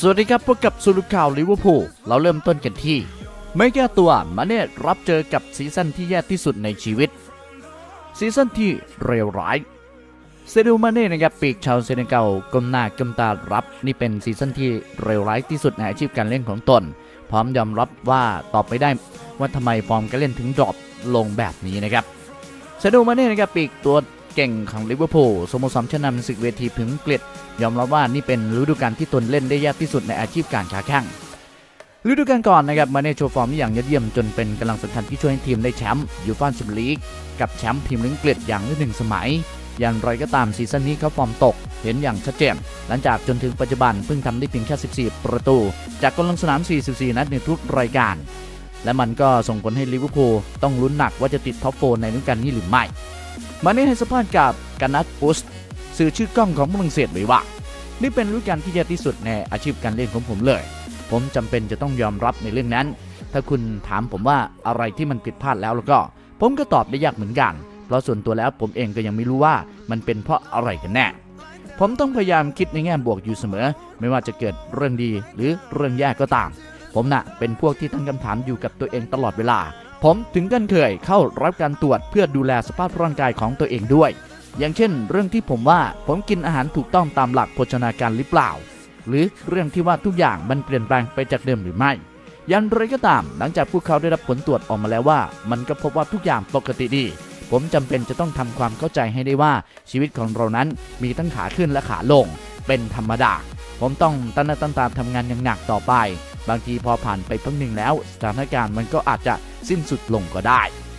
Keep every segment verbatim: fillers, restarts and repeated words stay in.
สวัสดีครับพบกับสรุปข่าวลิเวอร์พูลเราเริ่มต้นกันที่ไม่แก้ตัวมาเน่รับเจอกับซีซั่นที่แย่ที่สุดในชีวิตซีซั่นที่เลวร้ายเซดิโอ มาเน่นะครับปีกชาวเซเนกัลก้มหน้าก้มตารับนี่เป็นซีซั่นที่เลวร้ายที่สุดในอาชีพการเล่นของตนพร้อมยอมรับว่าตอบไม่ได้ว่าทำไมฟอร์มการเล่นถึงดรอปลงแบบนี้นะครับเซดิโอ มาเน่นะครับปีกตัวเก่งของลิเวอร์พูลสโมสรชั้นนำศึกเวทีถึงเกลียดยอมรับว่านี่เป็นฤดูกาลที่ตนเล่นได้ยากที่สุดในอาชีพการค้าแข่งฤดูกาลก่อนนะครับมาเน่โชว์ฟอร์มอย่างยอดเยี่ยมจนเป็นกำลังสำคัญที่ช่วยให้ทีมได้แชมป์ยูฟ่าแชมเปี้ยนลีกกับแชมป์พรีเมียร์ลีกเกลียดอย่างที่หนึ่งสมัยอย่างไรก็ตามซีซั่นนี้เขาฟอร์มตกเห็นอย่างชัดเจนหลังจากจนถึงปัจจุบันเพิ่งทำได้เพียงแค่สิบสี่ประตูจากการลงสนามสี่สิบสี่นัดในทุกรายการและมันก็ส่งผลให้ลิเวอร์พูลต้องลุ้นหนักว่าจะติดท็อปโฟร์ในฤดูกาลนี้หรือไม่มาเน่ให้สัมภาษณ์กับกานัทปุสสื่อชื่อกล้องของฝรั่งเศสไว้ว่านี่เป็นฤดูกาลที่แย่ที่สุดในอาชีพการเล่นของผมเลยผมจำเป็นจะต้องยอมรับในเรื่องนั้นถ้าคุณถามผมว่าอะไรที่มันผิดพลาดแล้วแล้วก็ผมก็ตอบได้ยากเหมือนกันเพราะส่วนตัวแล้วผมเองก็ยังไม่รู้ว่ามันเป็นเพราะอะไรกันแน่ผมต้องพยายามคิดในแง่บวกอยู่เสมอไม่ว่าจะเกิดเรื่องดีหรือเรื่องแย่ก็ตามผมน่ะเป็นพวกที่ตั้งคำถามอยู่กับตัวเองตลอดเวลาผมถึงกันเคยเข้ารับการตรวจเพื่อดูแลสภาพร่างกายของตัวเองด้วยอย่างเช่นเรื่องที่ผมว่าผมกินอาหารถูกต้องตามหลักโภชนาการหรือเปล่าหรือเรื่องที่ว่าทุกอย่างมันเปลี่ยนแปลงไปจากเดิมหรือไม่อย่างไรก็ตามหลังจากพวกเขาได้รับผลตรวจออกมาแล้วว่ามันก็พบว่าทุกอย่างปกติดีผมจำเป็นจะต้องทำความเข้าใจให้ได้ว่าชีวิตของเรานั้นมีทั้งขาขึ้นและขาลงเป็นธรรมดาผมต้องตั้งหน้าตั้งตาทำงานอย่างหนักต่อไปบางทีพอผ่านไปพักหนึ่งแล้วสถานการณ์มันก็อาจจะสิ้นสุดลงก็ได้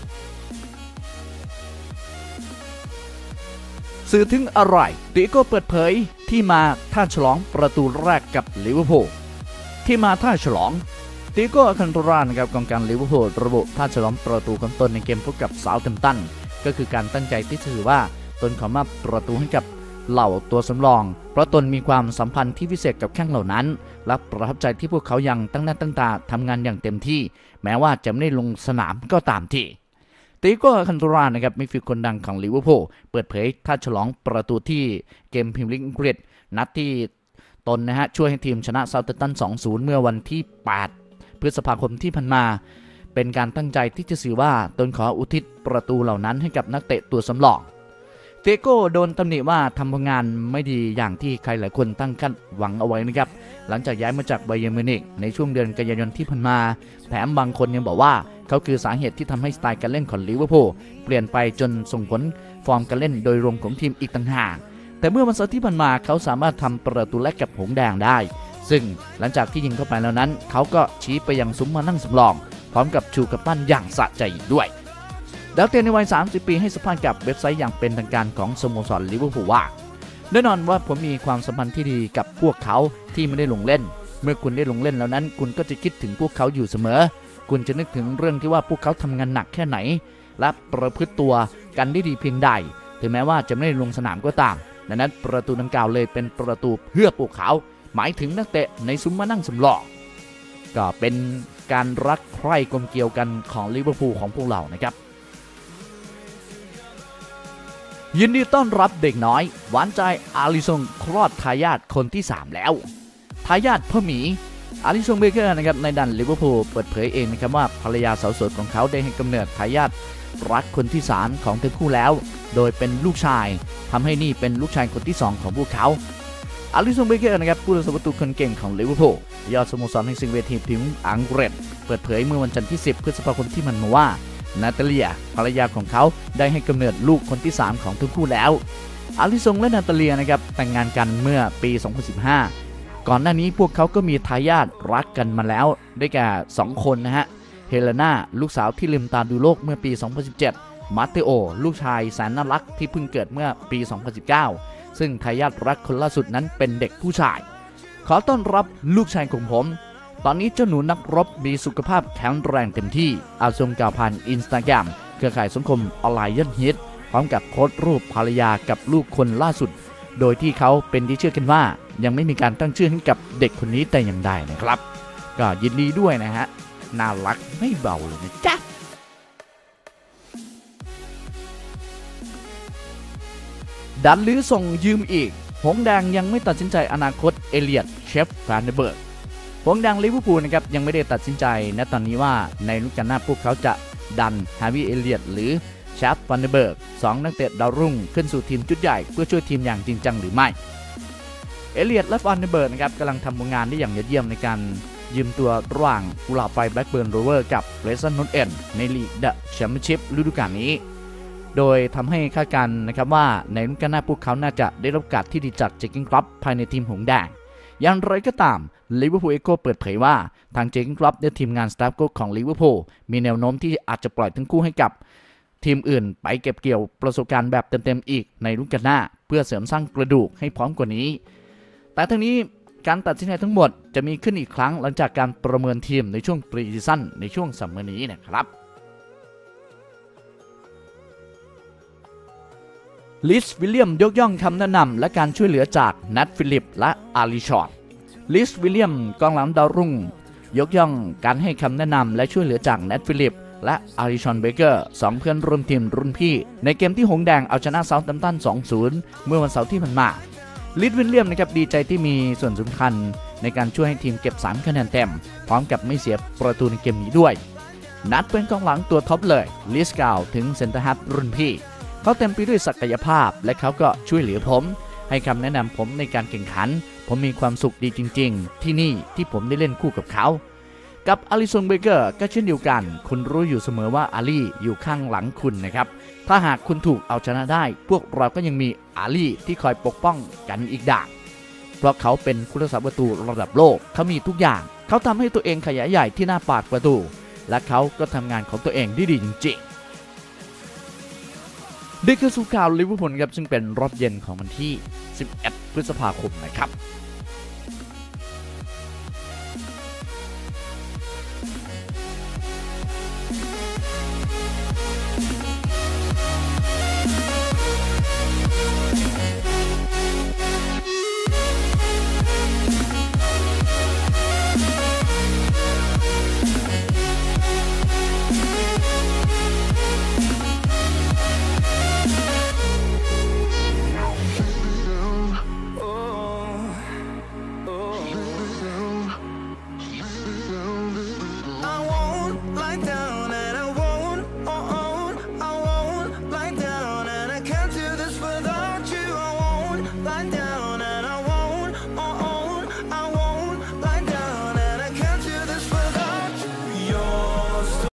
สื่อถึงอะไรติโก้เปิดเผยที่มาท่าฉลองประตูแรกกับลิเวอร์พูลที่มาท่าฉลองติโก้ อาคันโตรานะครับกองกลางลิเวอร์พูลระบุท่าฉลองประตูของตนในเกมพบกับเซาท์แฮมป์ตันก็คือการตั้งใจที่ถือว่าตนขอมอบประตูให้กับเหล่าตัวสำรองเพราะตนมีความสัมพันธ์ที่พิเศษกับแข้งเหล่านั้นและประทับใจที่พวกเขายังตั้งหน้าตั้งตาทำงานอย่างเต็มที่แม้ว่าจะไม่ได้ลงสนามก็ตามที่ติโก้ อาคันโตรานะครับมิดฟิลด์คนดังของลิเวอร์พูลเปิดเผยท่าฉลองประตูที่เกมพรีเมียร์ลีกอังกฤษนัดที่ตนนะฮะช่วยให้ทีมชนะเซาท์แฮมป์ตัน สองศูนย์ เมื่อวันที่แปดพฤษภาคมที่ผ่านมาเป็นการตั้งใจที่จะสื่อว่าตนขออุทิศประตูเหล่านั้นให้กับนักเตะตัวสำรองติโก้โดนตำหนิว่าทำผลงานไม่ดีอย่างที่ใครหลายคนตั้งคาดหวังเอาไว้นะครับหลังจากย้ายมาจากไบเยิร์นมิวนิกในช่วงเดือนกันยายนที่ผ่านมาแถมบางคนยังบอกว่าเขาคือสาเหตุที่ทำให้สไตล์การเล่นของลิเวอร์พูลเปลี่ยนไปจนส่งผลฟอร์มการเล่นโดยรวมของทีมอีกต่างหากแต่เมื่อวันเสาร์ที่ผ่านมาเขาสามารถทำประตูแรกกับหงส์แดงได้ซึ่งหลังจากที่ยิงเข้าไปแล้วนั้นเขาก็ชี้ไปยังซุ้มมานั่งสำรองพร้อมกับชูกำปั้นอย่างสะใจอีกด้วยดาวเตนในวัยสามสิบปีให้สัมภาษณ์กับเว็บไซต์อย่างเป็นทางการของสโมสรลิเวอร์พูลว่าแน่นอนว่าผมมีความสัมพันธ์ที่ดีกับพวกเขาที่ไม่ได้ลงเล่นเมื่อคุณได้ลงเล่นแล้วนั้นคุณก็จะคิดถึงพวกเขาอยู่เสมอคุณจะนึกถึงเรื่องที่ว่าพวกเขาทำงานหนักแค่ไหนและประพฤติตัวกันได้ดีเพียงใดถึงแม้ว่าจะไม่ได้ลงสนามก็ตามดังนั้นประตูดังกล่าวเลยเป็นประตูเพื่อพวกเขาหมายถึงนักเตะในซุ้มมานั่งสำรองก็เป็นการรักใคร่กลมเกลียวกันของลิเวอร์พูลของพวกเรานะครับยินดีต้อนรับเด็กน้อยหวานใจอาลิซงคลอดทายาทคนที่สามแล้วทายาทพ่อหมีอาลิซงเบเกอร์นะครับในดันลิเวอร์พูลเปิดเผยเองนะครับว่าภรรยาสาวสวยของเขาได้ให้กำเนิดทายาทรักคนที่สามของทั้งคู่แล้วโดยเป็นลูกชายทำให้นี่เป็นลูกชายคนที่สองของพวกเขาอาลิซงเบเกอร์นะครับผู้รักษาประตูคนเก่งของลิเวอร์พูลยอดสโมสรแห่งศึกเวทีทีมอังกฤษเปิดเผยเมื่อวันจันทร์ที่สิบพฤษภาคมที่มันมาว่านาตาเลียภรรยาของเขาได้ให้กำเนิดลูกคนที่สามของทั้งคู่แล้วอาลิซงและนาตาเลียนะครับแต่งงานกันเมื่อปีสองพันสิบห้าก่อนหน้านี้พวกเขาก็มีทายาทรักกันมาแล้วได้แก่สองคนนะฮะเฮเลนาลูกสาวที่ลืมตาดูโลกเมื่อปีสองพันสิบเจ็ดมาเตโอลูกชายแสนน่ารักที่เพิ่งเกิดเมื่อปีสองพันสิบเก้าซึ่งทายาทรักคนล่าสุดนั้นเป็นเด็กผู้ชายขอต้อนรับลูกชายของผมตอนนี้เจ้าหนูนักรบมีสุขภาพแข็งแรงเต็มที่อาซงกล่าวผ่านอินสตาแกรมเครือข่ายสังคมออนไลน์ยอดฮิตพร้อมกับโพสต์รูปภรรยากับลูกคนล่าสุดโดยที่เขาเป็นที่เชื่อกันว่ายังไม่มีการตั้งชื่อให้กับเด็กคนนี้แต่อย่างใดนะครับก็ยินดีด้วยนะฮะน่ารักไม่เบาเลยนะจ๊ะดันหรือส่งยืมอีกหงส์แดงยังไม่ตัดสินใจอนาคตเอเลียดเชฟแฟนเดเบิร์กหงส์แดงลิเวอร์พูลนะครับยังไม่ได้ตัดสินใจณตอนนี้ว่าในฤดูกาลหน้าพวกเขาจะดันฮาร์วีย์เอเลียดหรือเชฟแฟนเดเบิร์กสองนักเตะดาวรุ่งขึ้นสู่ทีมชุดใหญ่เพื่อช่วยทีมอย่างจริงจังหรือไม่เอเลียดและแฟนเดเบิร์กนะครับกำลังทำผลงานได้อย่างยอดเยี่ยมในการยืมตัวระหว่างกุหลาบไฟแบล็กเบิร์นโรเวอร์กับเรซันนอตเอ็นในลีกเดอะแชมเปี้ยนชิพฤดูกาลนี้โดยทำให้คาดการณ์นะครับว่าในฤดูกาลหน้าพวกเขาน่าจะได้รับโอกาสที่ดีจากเจคกิ้งคลับภายในทีมหงส์แดงอย่างไรก็ตามลิเวอร์พูลเอ็กโคเปิดเผยว่าทางเจคกิ้งคลับและทีมงานสตาฟโค้ชของลิเวอร์พูลมีแนวโน้มที่อาจจะปล่อยทั้งคู่ให้กับทีมอื่นไปเก็บเกี่ยวประสบการณ์แบบเต็มๆอีกในฤดูกาลหน้าเพื่อเสริมสร้างกระดูกให้พร้อมกว่านี้แต่ทั้งนี้การตัดสินใจทั้งหมดจะมีขึ้นอีกครั้งหลังจากการประเมินทีมในช่วงปรีซีซั่นในช่วงซัมเมอร์นี้นะครับลิสวิลเลียมยกย่องคำแนะนำและการช่วยเหลือจากนัทฟิลิปและอาริชอร์ดลิสวิลเลียมกองหลังดาวรุ่งยกย่องการให้คำแนะนำและช่วยเหลือจากนัทฟิลิปและอาริชอนเบเกอร์สองเพื่อนร่วมทีมรุ่นพี่ในเกมที่หงส์แดงเอาชนะเซาท์แฮมป์ตัน สองศูนย์ เมื่อวันเสาร์ที่ผ่านมาลิสวิลเลียมนะครับดีใจที่มีส่วนสำคัญในการช่วยให้ทีมเก็บสามคะแนนเต็มพร้อมกับไม่เสียประตูในเกมนี้ด้วยนัทเป็นกองหลังตัวท็อปเลยลิสกล่าวถึงเซนเตอร์ฮาล์ฟรุ่นพี่เขาเต็มไปด้วยศักยภาพและเขาก็ช่วยเหลือผมให้คำแนะนำผมในการแข่งขันผมมีความสุขดีจริงๆที่นี่ที่ผมได้เล่นคู่กับเขากับอาริสันเบเกอร์ก็เช่นเดียวกันคุณรู้อยู่เสมอว่าอาลีอยู่ข้างหลังคุณนะครับถ้าหากคุณถูกเอาชนะได้พวกเราก็ยังมีอาลีที่คอยปกป้องกันอีกด่านเพราะเขาเป็นผู้รักษาประตูระดับโลกเขามีทุกอย่างเขาทำให้ตัวเองขยายใหญ่ที่หน้าปากประตูและเขาก็ทำงานของตัวเองได้ดีจริงๆนี่คือสุข่าวลิเวอร์พูลครับซึ่งเป็นรอบเย็นของวันที่สิบเอ็ดพฤษภาคมนะครับ